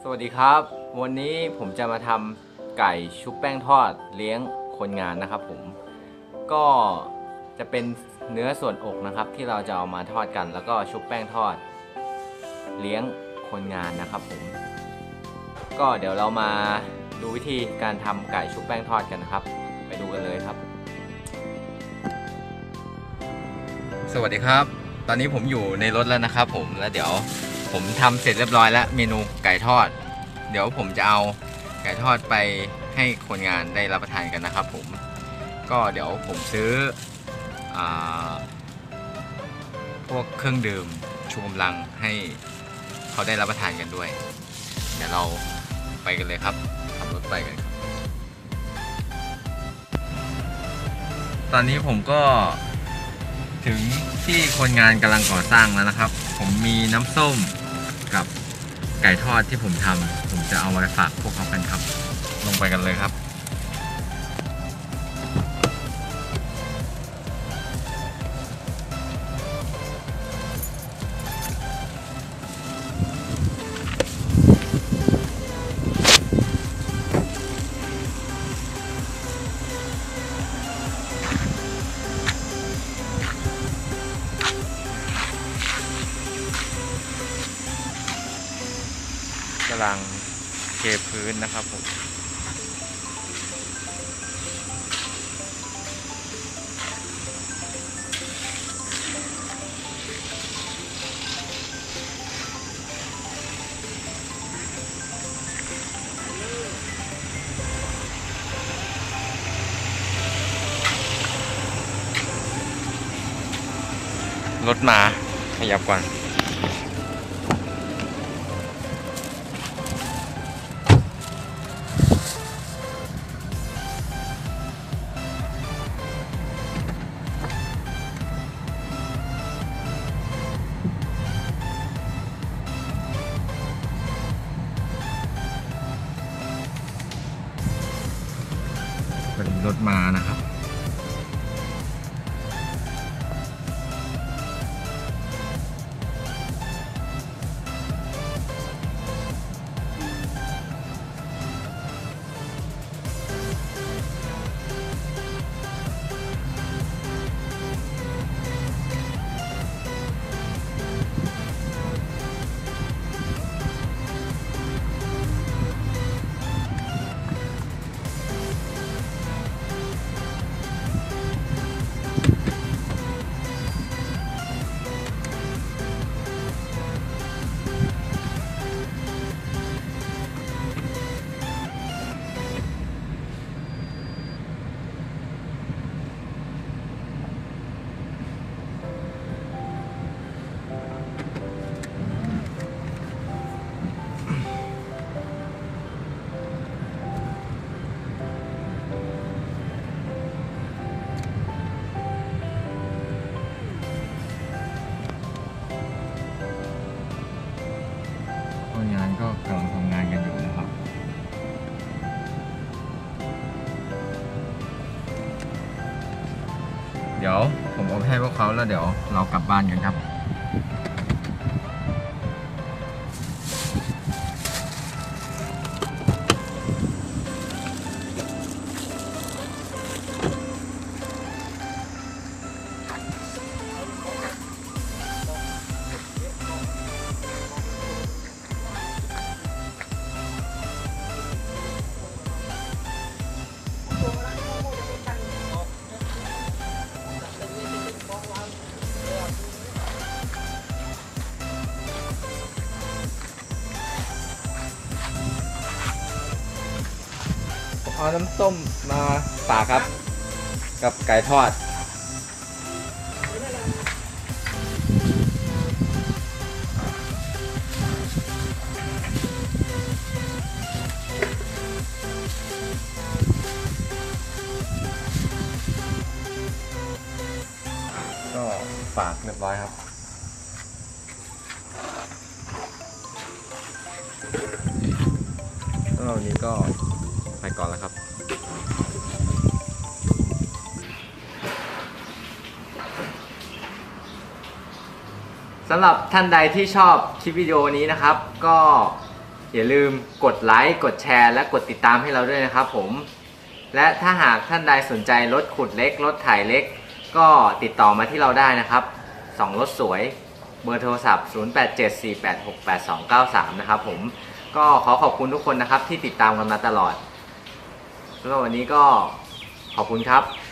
สวัสดีครับวันนี้ผมจะมาทำไก่ชุบแป้งทอดเลี้ยงคนงานนะครับผมก็จะเป็นเนื้อส่วนอกนะครับที่เราจะเอามาทอดกันแล้วก็ชุบแป้งทอดเลี้ยงคนงานนะครับผมก็เดี๋ยวเรามาดูวิธีการทำไก่ชุบแป้งทอดกันนะครับไปดูกันเลยครับสวัสดีครับตอนนี้ผมอยู่ในรถแล้วนะครับผมแล้วเดี๋ยวผมทำเสร็จเรียบร้อยแล้วเมนูไก่ทอดเดี๋ยวผมจะเอาไก่ทอดไปให้คนงานได้รับประทานกันนะครับผมก็เดี๋ยวผมซื้อพวกเครื่องดื่มชูกำลังให้เขาได้รับประทานกันด้วยเดี๋ยวเราไปกันเลยครับขับรถไปกันครับตอนนี้ผมก็ถึงที่คนงานกำลังก่อสร้างแล้วนะครับผมมีน้ำส้มกับไก่ทอดที่ผมทำผมจะเอาไว้ฝากพวกเขากันครับลงไปกันเลยครับกำลังเทพื้นนะครับผมรถมาขยับก่อนเป็นรถมานะครับคนงานก็กำลังทำงานกันอยู่นะครับเดี๋ยวผมเอาไปให้พวกเขาแล้วเดี๋ยวเรากลับบ้านกันครับเอาน้ำส้มมาฝากครับกับไก่ทอดก็ฝากเรียบร้อยครับแล้ววันนี้ก็ไปก่อนแล้วครับสำหรับท่านใดที่ชอบคลิปวิดีโอนี้นะครับก็อย่าลืมกดไลค์กดแชร์และกดติดตามให้เราด้วยนะครับผมและถ้าหากท่านใดสนใจรถขุดเล็กรถไถเล็กก็ติดต่อมาที่เราได้นะครับ2รถสวยเบอร์โทรศัพท์0874868293นะครับผมก็ขอบคุณทุกคนนะครับที่ติดตามกันมาตลอดสำหรับวันนี้ก็ขอบคุณครับ